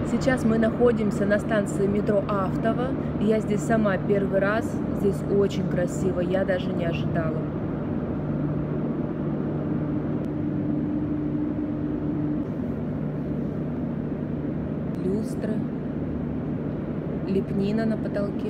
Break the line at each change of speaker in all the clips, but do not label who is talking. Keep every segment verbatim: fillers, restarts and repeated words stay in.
Сейчас мы находимся на станции метро Автово. Я здесь сама первый раз. Здесь очень красиво, я даже не ожидала. Люстры, лепнина на потолке.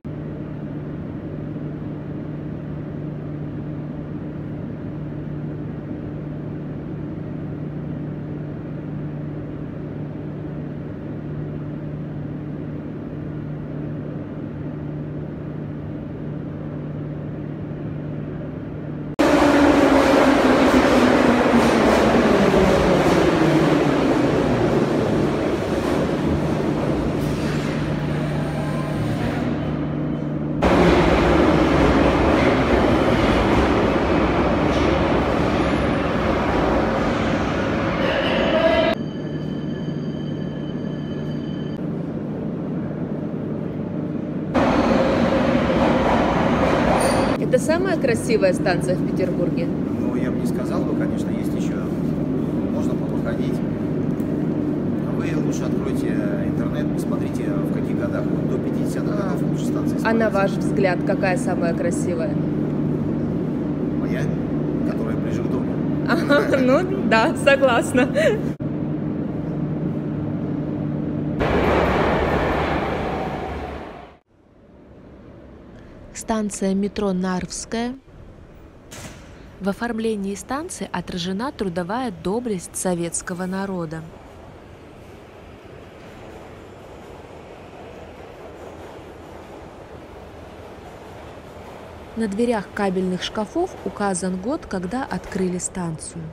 Это самая красивая станция в Петербурге?
Ну, я бы не сказал бы, конечно, есть еще, можно походить. Вы лучше откройте интернет, посмотрите, в каких годах, вот до пятидесятых годов лучше станции.
А на ваш взгляд, какая самая красивая?
Моя, которая ближе к дому.
Ага, ну да, согласна. Станция метро Нарвская. В оформлении станции отражена трудовая доблесть советского народа. На дверях кабельных шкафов указан год, когда открыли станцию.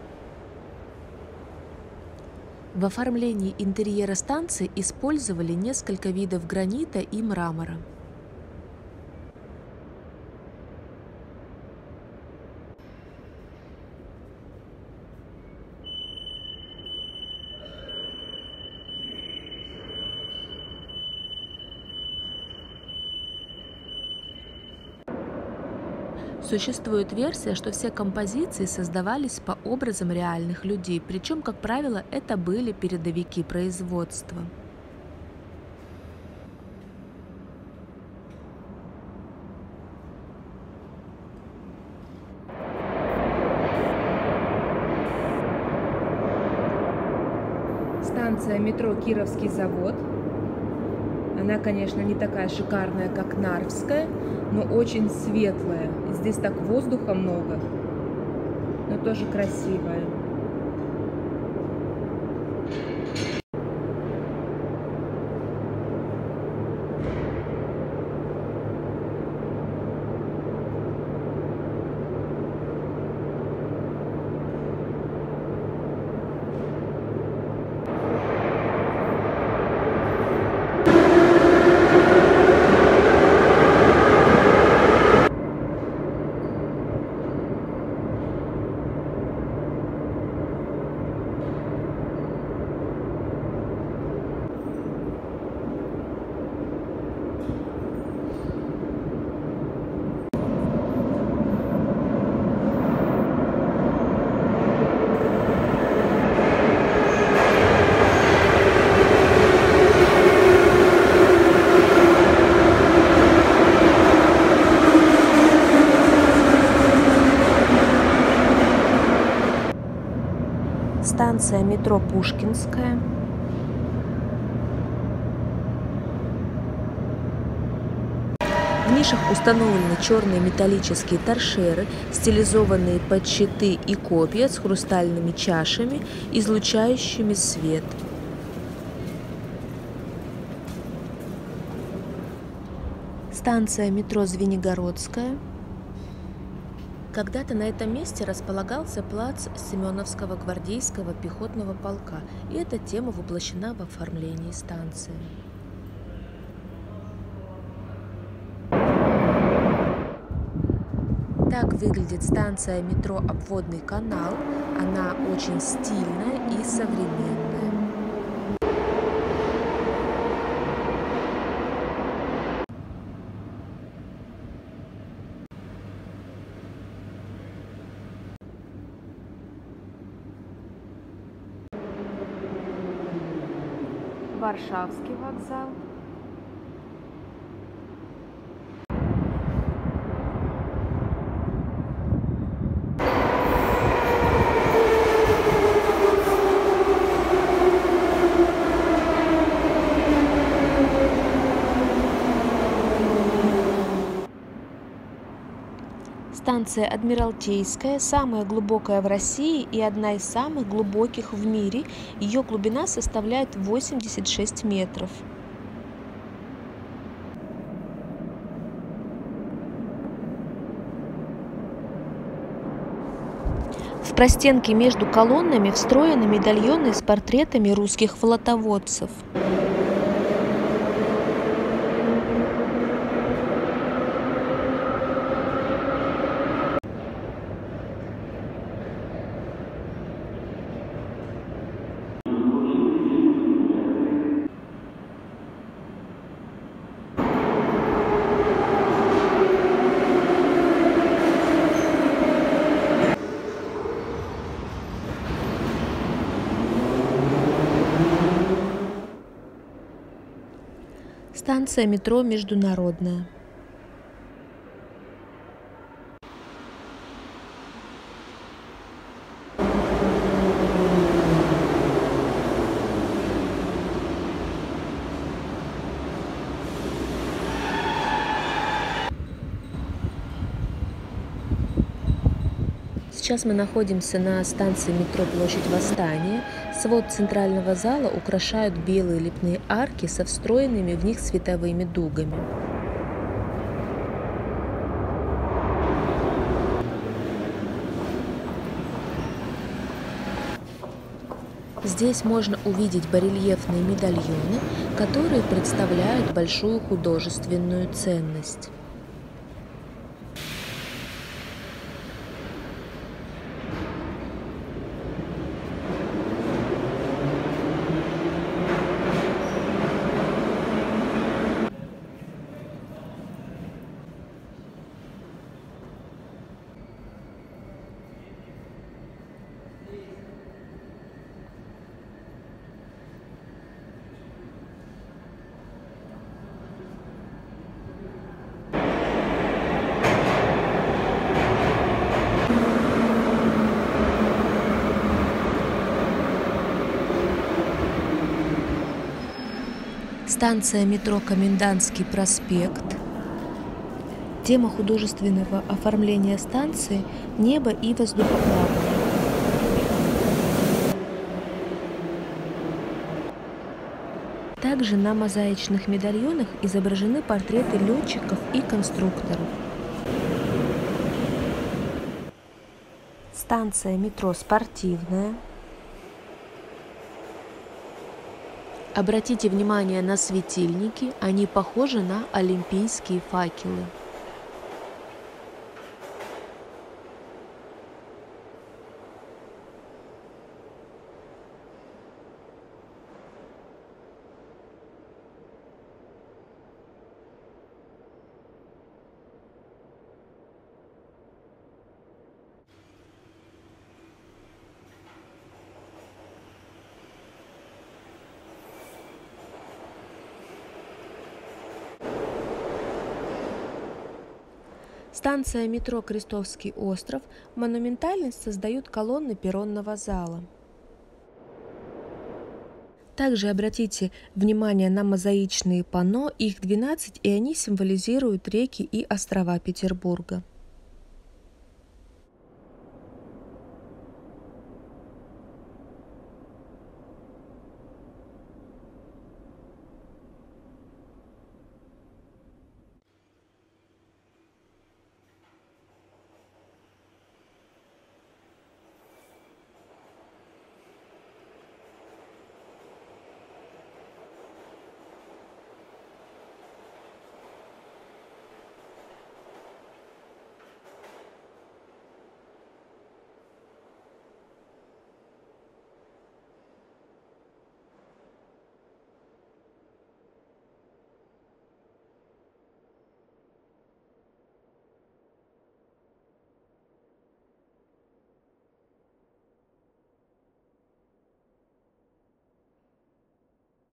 В оформлении интерьера станции использовали несколько видов гранита и мрамора. Существует версия, что все композиции создавались по образам реальных людей, причем, как правило, это были передовики производства. Станция метро Кировский завод. Она, конечно, не такая шикарная, как Нарвская, но очень светлая. Здесь так воздуха много, но тоже красивая. Станция метро Пушкинская. В нишах установлены черные металлические торшеры, стилизованные под щиты и копья с хрустальными чашами, излучающими свет. Станция метро Звенигородская. Когда-то на этом месте располагался плац Семеновского гвардейского пехотного полка, и эта тема воплощена в оформлении станции. Так выглядит станция метро Обводный канал. Она очень стильная и современная. Варшавский вокзал. Станция Адмиралтейская, самая глубокая в России и одна из самых глубоких в мире. Ее глубина составляет восемьдесят шесть метров. В простенке между колоннами встроены медальоны с портретами русских флотоводцев. Станция метро Международная. Сейчас мы находимся на станции метро Площадь Восстания. Свод центрального зала украшают белые лепные арки со встроенными в них световыми дугами. Здесь можно увидеть барельефные медальоны, которые представляют большую художественную ценность. Станция метро Комендантский проспект. Тема художественного оформления станции – небо и воздухоплавание. Также на мозаичных медальонах изображены портреты летчиков и конструкторов. Станция метро Спортивная. Обратите внимание на светильники, они похожи на олимпийские факелы. Станция метро Крестовский остров. Монументальность создают колонны перронного зала. Также обратите внимание на мозаичные панно, их двенадцать, и они символизируют реки и острова Петербурга.